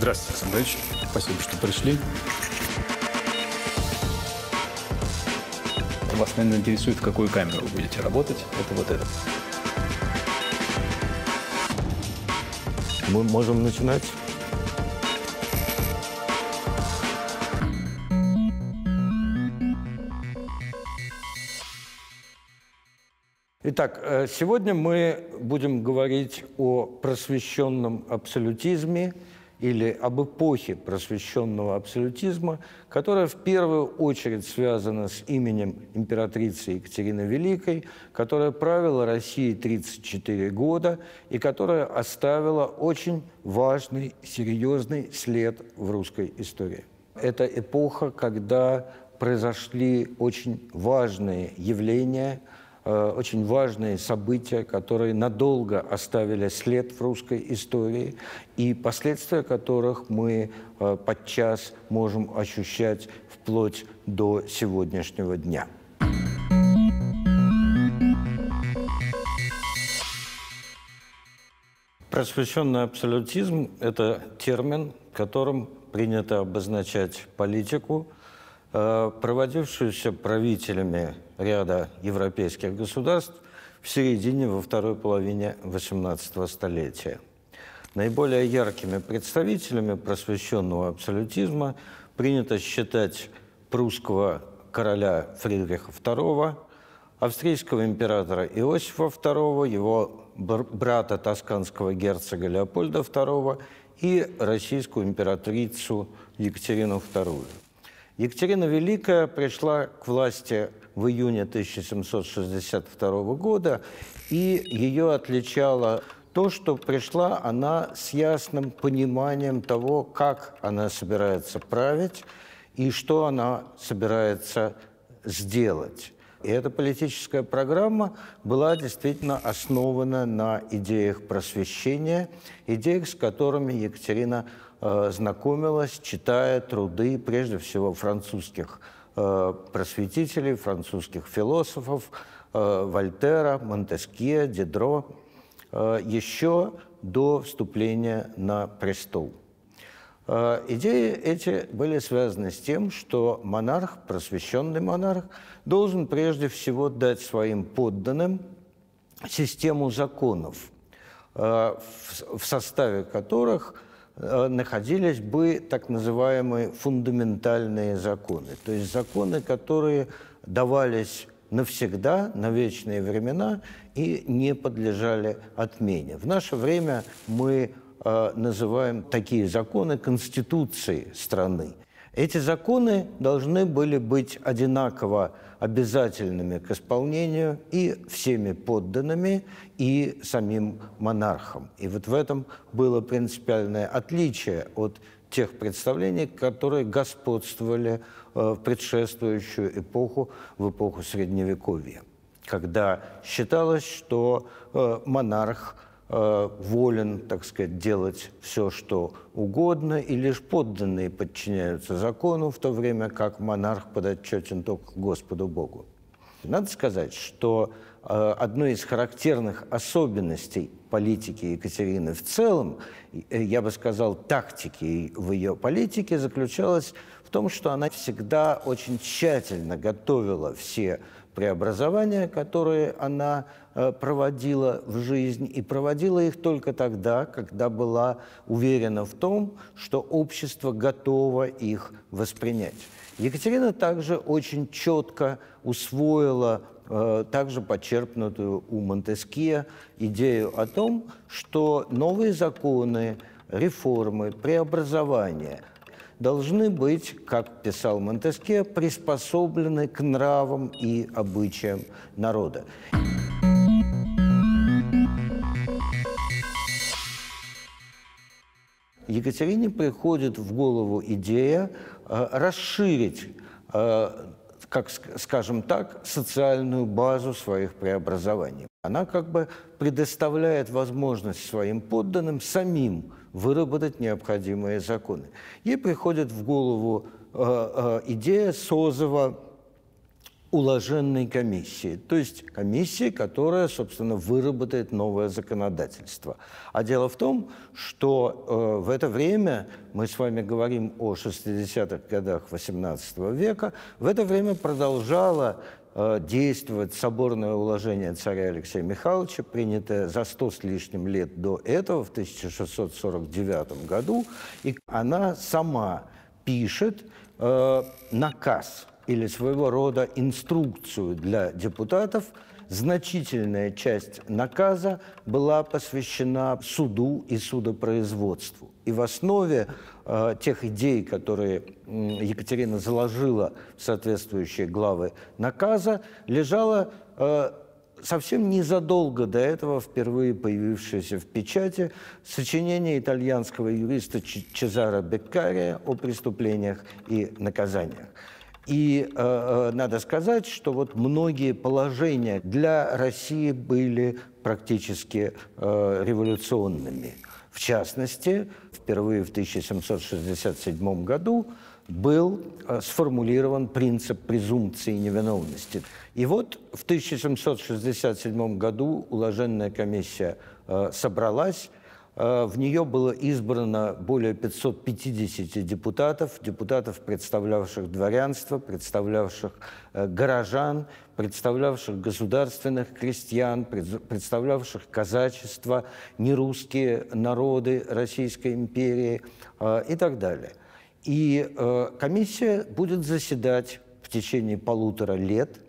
Здравствуйте, Александр Ильич. Спасибо, что пришли. Вас, наверное, интересует, в какую камеру вы будете работать. Это вот это. Мы можем начинать. Итак, сегодня мы будем говорить о просвещенном абсолютизме или об эпохе просвещенного абсолютизма, которая в первую очередь связана с именем императрицы Екатерины Великой, которая правила Россией 34 года и которая оставила очень важный, серьезный след в русской истории. Это эпоха, когда произошли очень важные явления, очень важные события, которые надолго оставили след в русской истории и последствия которых мы подчас можем ощущать вплоть до сегодняшнего дня. Просвещенный абсолютизм – это термин, которым принято обозначать политику, проводившуюся правителями ряда европейских государств в середине, во второй половине XVIII столетия. Наиболее яркими представителями просвещенного абсолютизма принято считать прусского короля Фридриха II, австрийского императора Иосифа II, его брата тосканского герцога Леопольда II и российскую императрицу Екатерину II. Екатерина Великая пришла к власти в июне 1762 года, и ее отличало то, что пришла она с ясным пониманием того, как она собирается править и что она собирается сделать. И эта политическая программа была действительно основана на идеях просвещения, идеях, с которыми Екатерина знакомилась, читая труды, прежде всего, французских просветителей, французских философов, Вольтера, Монтескье, Дидро, еще до вступления на престол. Идеи эти были связаны с тем, что монарх, просвещенный монарх, должен прежде всего дать своим подданным систему законов, в составе которых находились бы так называемые фундаментальные законы, то есть законы, которые давались навсегда, на вечные времена и не подлежали отмене. В наше время мы называем такие законы конституцией страны. Эти законы должны были быть одинаково обязательными к исполнению и всеми подданными, и самим монархом. И вот в этом было принципиальное отличие от тех представлений, которые господствовали в предшествующую эпоху, в эпоху Средневековья, когда считалось, что монарх волен, так сказать, делать все, что угодно, и лишь подданные подчиняются закону, в то время как монарх подотчетен только Господу Богу. Надо сказать, что одной из характерных особенностей политики Екатерины в целом, я бы сказал, тактики в ее политике, заключалась в том, что она всегда очень тщательно готовила все преобразования, которые она проводила в жизнь, и проводила их только тогда, когда была уверена в том, что общество готово их воспринять. Екатерина также очень четко усвоила также почерпнутую у Монтескье идею о том, что новые законы, реформы, преобразования должны быть, как писал Монтескье, приспособлены к нравам и обычаям народа. Екатерине приходит в голову идея расширить, как, скажем так, социальную базу своих преобразований. Она как бы предоставляет возможность своим подданным самим выработать необходимые законы. Ей приходит в голову идея созыва уложенной комиссии, то есть комиссии, которая, собственно, выработает новое законодательство. А дело в том, что в это время, мы с вами говорим о 60-х годах XVIII века, в это время продолжало действовать соборное уложение царя Алексея Михайловича, принятое за 100 с лишним лет до этого, в 1649 году, и она сама пишет наказ или своего рода инструкцию для депутатов. Значительная часть наказа была посвящена суду и судопроизводству. И в основе тех идей, которые Екатерина заложила в соответствующие главы наказа, лежало совсем незадолго до этого впервые появившееся в печати сочинение итальянского юриста Чезаро Беккария о преступлениях и наказаниях. И надо сказать, что вот многие положения для России были практически революционными. В частности, впервые в 1767 году был сформулирован принцип презумпции невиновности. И вот в 1767 году уложенная комиссия собралась. В нее было избрано более 550 депутатов, представлявших дворянство, представлявших горожан, представлявших государственных крестьян, представлявших казачество, нерусские народы Российской империи и так далее. И комиссия будет заседать в течение 1,5 лет,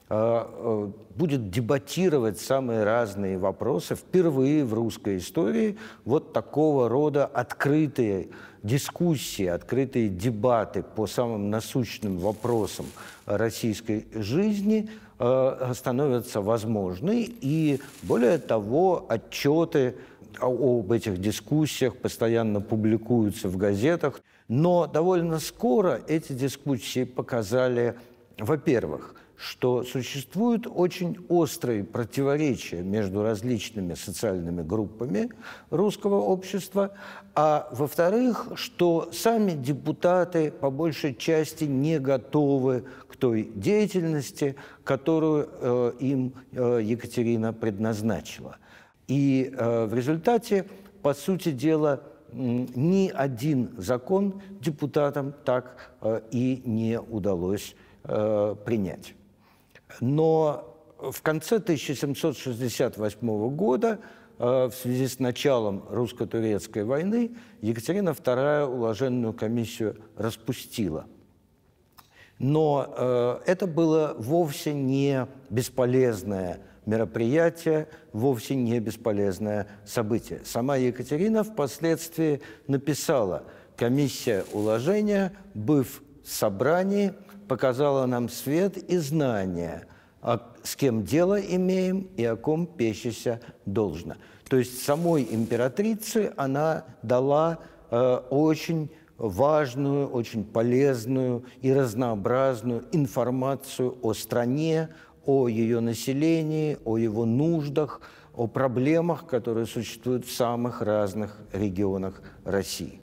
будет дебатировать самые разные вопросы. Впервые в русской истории вот такого рода открытые дискуссии, открытые дебаты по самым насущным вопросам российской жизни становятся возможны. И более того, отчеты об этих дискуссиях постоянно публикуются в газетах. Но довольно скоро эти дискуссии показали, во-первых, что существуют очень острые противоречия между различными социальными группами русского общества, а во-вторых, что сами депутаты по большей части не готовы к той деятельности, которую им Екатерина предназначила. И в результате, по сути дела, ни один закон депутатам так и не удалось принять. Но в конце 1768 года, в связи с началом русско-турецкой войны, Екатерина II уложенную комиссию распустила. Но это было вовсе не бесполезное мероприятие, вовсе не бесполезное событие. Сама Екатерина впоследствии написала: «Комиссия уложения, быв в собрании, показала нам свет и знания, с кем дело имеем и о ком пещися должно». То есть самой императрице она дала очень важную, очень полезную и разнообразную информацию о стране, о ее населении, о его нуждах, о проблемах, которые существуют в самых разных регионах России.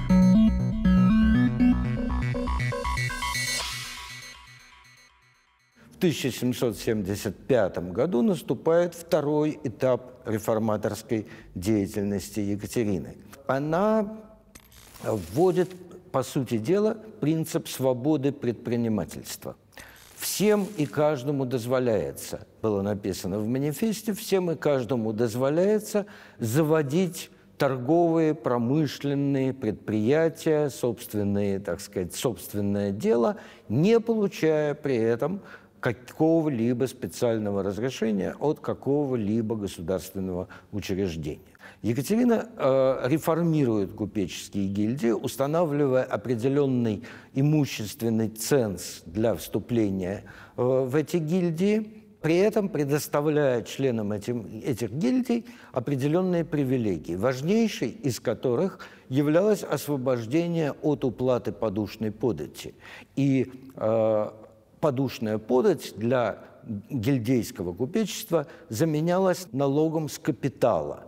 В 1775 году наступает второй этап реформаторской деятельности Екатерины. Она вводит, по сути дела, принцип свободы предпринимательства. Всем и каждому дозволяется, было написано в манифесте, всем и каждому дозволяется заводить торговые, промышленные предприятия, собственные, так сказать, собственное дело, не получая при этом какого-либо специального разрешения от какого-либо государственного учреждения. Екатерина реформирует купеческие гильдии, устанавливая определенный имущественный ценз для вступления в эти гильдии, при этом предоставляя членам этих гильдий определенные привилегии, важнейшей из которых являлось освобождение от уплаты подушной подати. И подушная подать для гильдейского купечества заменялась налогом с капитала.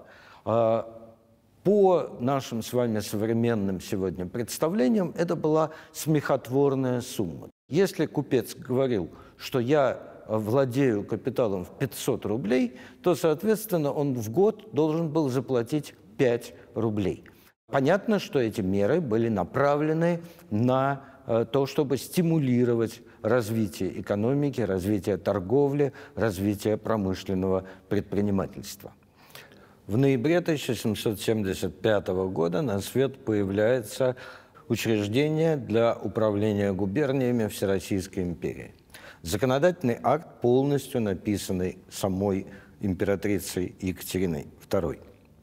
По нашим с вами современным сегодня представлениям, это была смехотворная сумма. Если купец говорил, что я владею капиталом в 500 рублей, то, соответственно, он в год должен был заплатить 5 рублей. Понятно, что эти меры были направлены на то, чтобы стимулировать развитие экономики, развитие торговли, развитие промышленного предпринимательства. В ноябре 1775 года на свет появляется учреждение для управления губерниями Всероссийской империи. Законодательный акт, полностью написанный самой императрицей Екатериной II.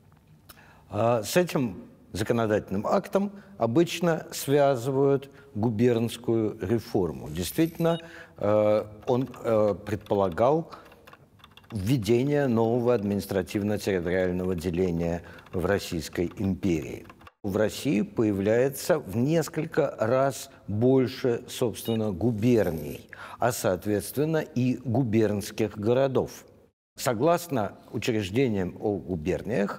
С этим законодательным актом обычно связывают губернскую реформу. Действительно, он предполагал введение нового административно-территориального деления в Российской империи. В России появляется в несколько раз больше, собственно, губерний, а, соответственно, и губернских городов. Согласно учреждениям о губерниях,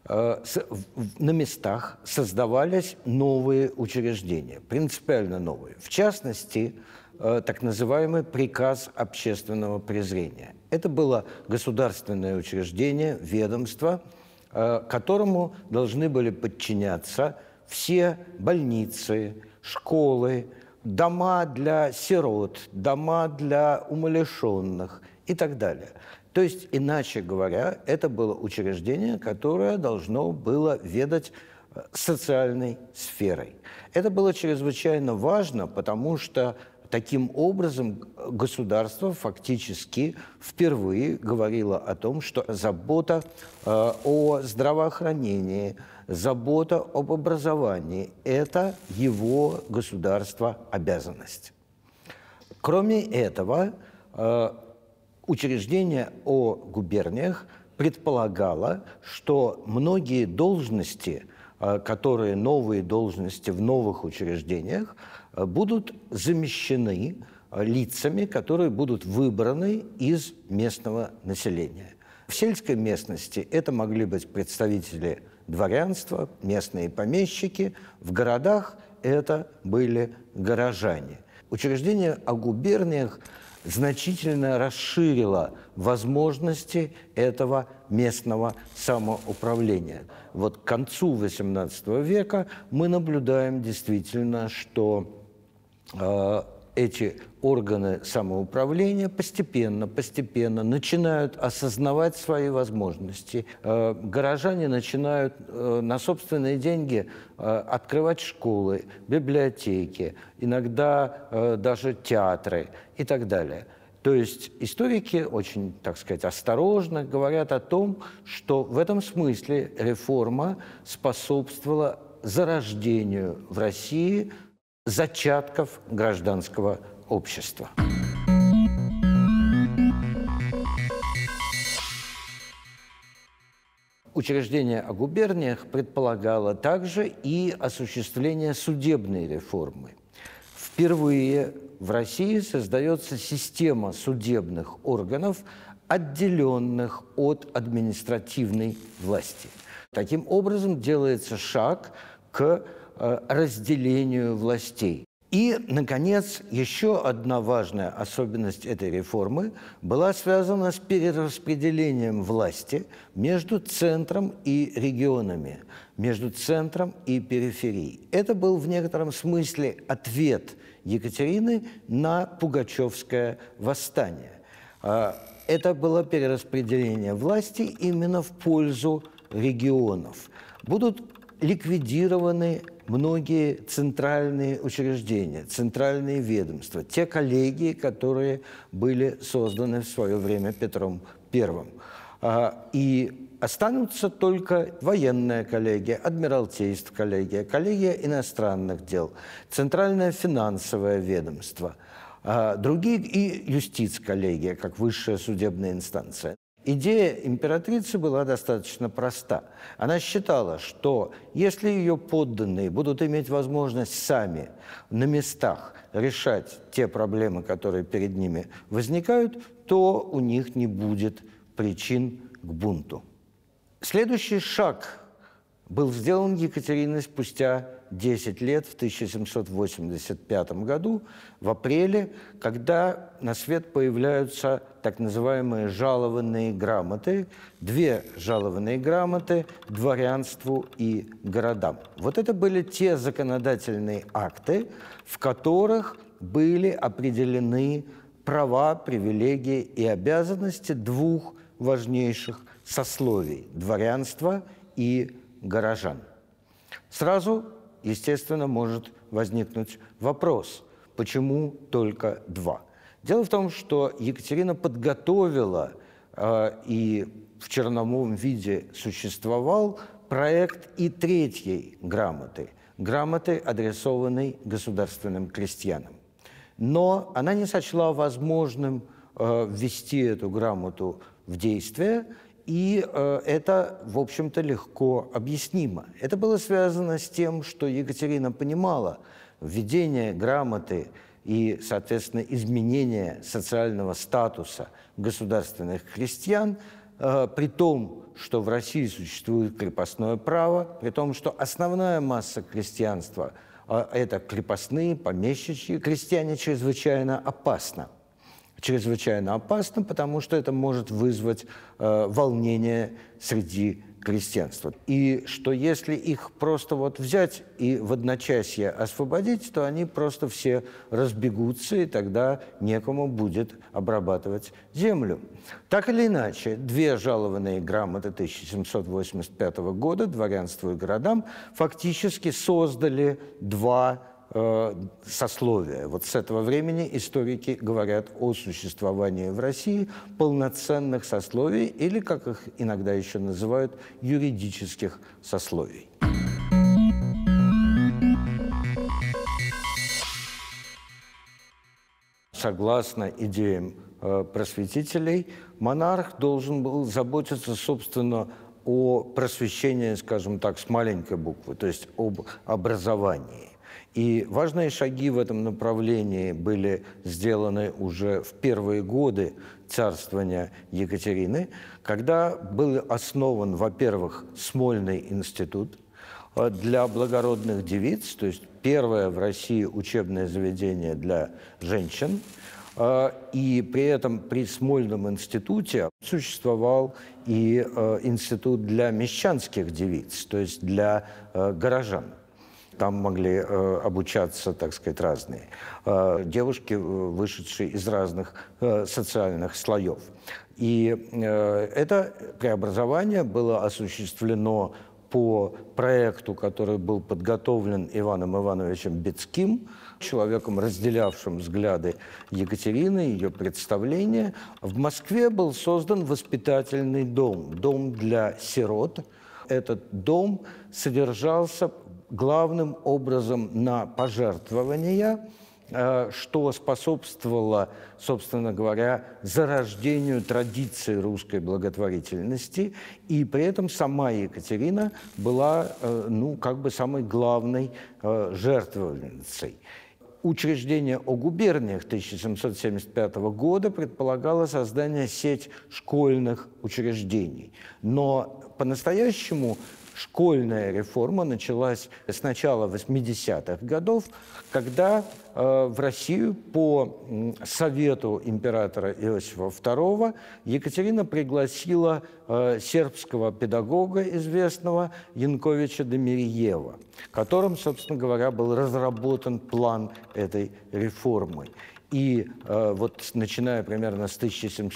на местах создавались новые учреждения, принципиально новые. В частности, так называемый приказ общественного презрения. Это было государственное учреждение, ведомство, которому должны были подчиняться все больницы, школы, дома для сирот, дома для умалишенных и так далее. То есть, иначе говоря, это было учреждение, которое должно было ведать социальной сферой. Это было чрезвычайно важно, потому что таким образом государство фактически впервые говорило о том, что забота о здравоохранении, забота об образовании – это его государство обязанность. Кроме этого, учреждение о губерниях предполагало, что многие должности, новые должности в новых учреждениях, будут замещены лицами, которые будут выбраны из местного населения. В сельской местности это могли быть представители дворянства, местные помещики, в городах это были горожане. Учреждение о губерниях значительно расширило возможности этого местного самоуправления. Вот к концу XVIII века мы наблюдаем действительно, что эти органы самоуправления постепенно начинают осознавать свои возможности. Горожане начинают на собственные деньги открывать школы, библиотеки, иногда даже театры и так далее. То есть историки очень, так сказать, осторожно говорят о том, что в этом смысле реформа способствовала зарождению в России зачатков гражданского общества. Учреждение о губерниях предполагало также и осуществление судебной реформы. Впервые в России создается система судебных органов, отделенных от административной власти. Таким образом, делается шаг к разделению властей. И, наконец, еще одна важная особенность этой реформы была связана с перераспределением власти между центром и регионами, между центром и периферией. Это был в некотором смысле ответ Екатерины на Пугачевское восстание. Это было перераспределение власти именно в пользу регионов. Будут ликвидированы многие центральные учреждения, центральные ведомства, те коллегии, которые были созданы в свое время Петром I. И останутся только военная коллегия, адмиралтейство коллегия, коллегия иностранных дел, центральное финансовое ведомство, другие и юстиц-коллегия, как высшая судебная инстанция. Идея императрицы была достаточно проста. Она считала, что если ее подданные будут иметь возможность сами на местах решать те проблемы, которые перед ними возникают, то у них не будет причин к бунту. Следующий шаг был сделан Екатериной спустя 10 лет, в 1785 году, в апреле, когда на свет появляются так называемые жалованные грамоты, 2 жалованные грамоты дворянству и городам. Вот это были те законодательные акты, в которых были определены права, привилегии и обязанности 2 важнейших сословий – дворянства и горожан. Сразу, естественно, может возникнуть вопрос, почему только 2? Дело в том, что Екатерина подготовила, и в черновом виде существовал, проект и 3-й грамоты, адресованной государственным крестьянам. Но она не сочла возможным ввести эту грамоту в действие, и это, в общем-то, легко объяснимо. Это было связано с тем, что Екатерина понимала, введение грамоты и, соответственно, изменение социального статуса государственных крестьян, при том, что в России существует крепостное право, при том, что основная масса крестьянства – это крепостные, помещичьи крестьяне, чрезвычайно опасно. Чрезвычайно опасно, потому что это может вызвать волнение среди крестьянства. И что если их просто вот взять и в одночасье освободить, то они просто все разбегутся, и тогда некому будет обрабатывать землю. Так или иначе, 2 жалованные грамоты 1785 года дворянству и городам фактически создали 2 сословия. Вот с этого времени историки говорят о существовании в России полноценных сословий, или, как их иногда еще называют, юридических сословий. Согласно идеям просветителей, монарх должен был заботиться, собственно, о просвещении, скажем так, с маленькой буквы, то есть об образовании. И важные шаги в этом направлении были сделаны уже в первые годы царствования Екатерины, когда был основан, во-первых, Смольный институт для благородных девиц, то есть первое в России учебное заведение для женщин. И при этом при Смольном институте существовал и институт для мещанских девиц, то есть для горожан. Там могли обучаться, так сказать, разные девушки, вышедшие из разных социальных слоев. И это преобразование было осуществлено по проекту, который был подготовлен Иваном Ивановичем Бетским, человеком, разделявшим взгляды Екатерины, ее представления. В Москве был создан воспитательный дом, дом для сирот. Этот дом содержался главным образом на пожертвования, что способствовало, собственно говоря, зарождению традиции русской благотворительности, и при этом сама Екатерина была, ну, как бы самой главной жертвовательницей. Учреждение о губерниях 1775 года предполагало создание сети школьных учреждений, но по-настоящему школьная реформа началась с начала 80-х годов, когда в Россию по совету императора Иосифа II Екатерина пригласила сербского педагога известного Янковича Демириева, которым, собственно говоря, был разработан план этой реформы. И вот начиная примерно с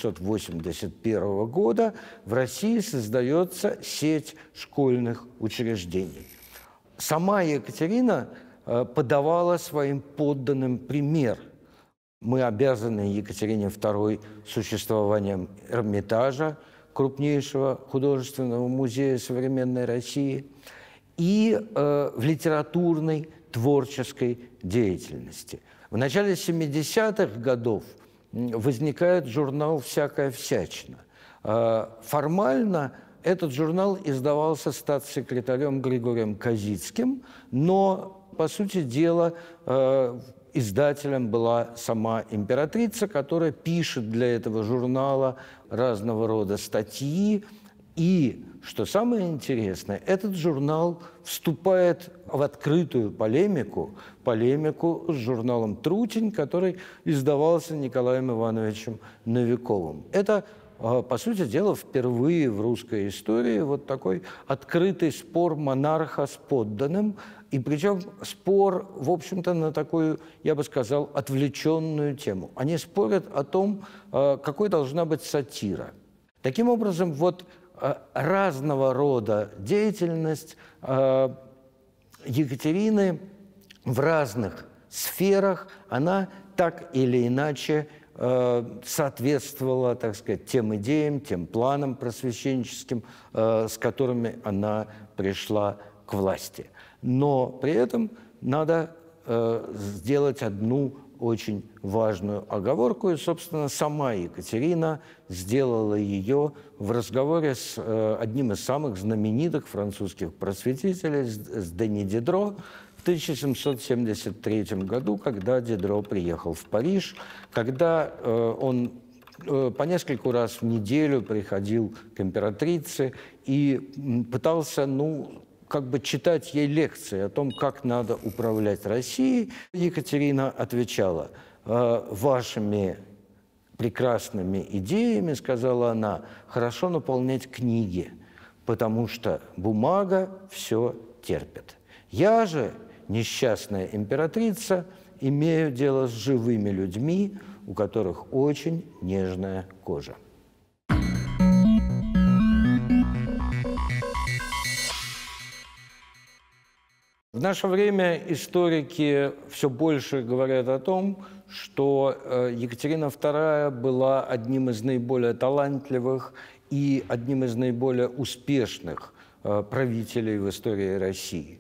1781 года в России создается сеть школьных учреждений. Сама Екатерина подавала своим подданным пример. Мы обязаны Екатерине II существованием Эрмитажа, крупнейшего художественного музея современной России, и в литературной творческой деятельности. В начале 70-х годов возникает журнал «Всякая всячина». Формально этот журнал издавался статс-секретарем Григорием Козицким, но, по сути дела, издателем была сама императрица, которая пишет для этого журнала разного рода статьи и что самое интересное, этот журнал вступает в открытую полемику с журналом «Трутень», который издавался Николаем Ивановичем Новиковым. Это, по сути дела, впервые в русской истории вот такой открытый спор монарха с подданным, и причем спор, в общем-то, на такую, я бы сказал, отвлеченную тему. Они спорят о том, какой должна быть сатира. Таким образом, вот разного рода деятельность Екатерины в разных сферах, она так или иначе соответствовала, так сказать, тем идеям, тем планам просвещенческим, с которыми она пришла к власти. Но при этом надо сделать одну очень важную оговорку, и, собственно, сама Екатерина сделала ее в разговоре с одним из самых знаменитых французских просветителей, с Дени Дидро, в 1773 году, когда Дидро приехал в Париж, когда он по нескольку раз в неделю приходил к императрице и пытался, как бы читать ей лекции о том, как надо управлять Россией. Екатерина отвечала: «Вашими прекрасными идеями, — сказала она, — хорошо наполнять книги, потому что бумага все терпит. Я же, несчастная императрица, имею дело с живыми людьми, у которых очень нежная кожа». В наше время историки все больше говорят о том, что Екатерина II была одним из наиболее талантливых и одним из наиболее успешных правителей в истории России.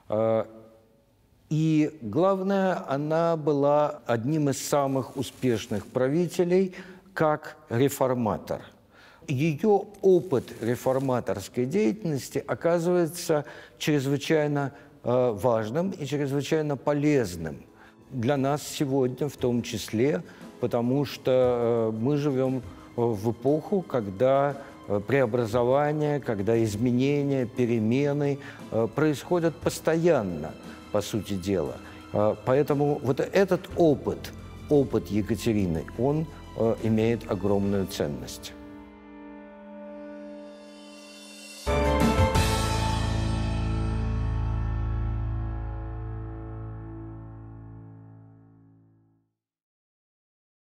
И главное, она была одним из самых успешных правителей как реформатор. Ее опыт реформаторской деятельности оказывается чрезвычайно важным и чрезвычайно полезным для нас сегодня в том числе, потому что мы живем в эпоху, когда преобразования, когда изменения, перемены происходят постоянно, по сути дела. Поэтому вот этот опыт Екатерины, он имеет огромную ценность.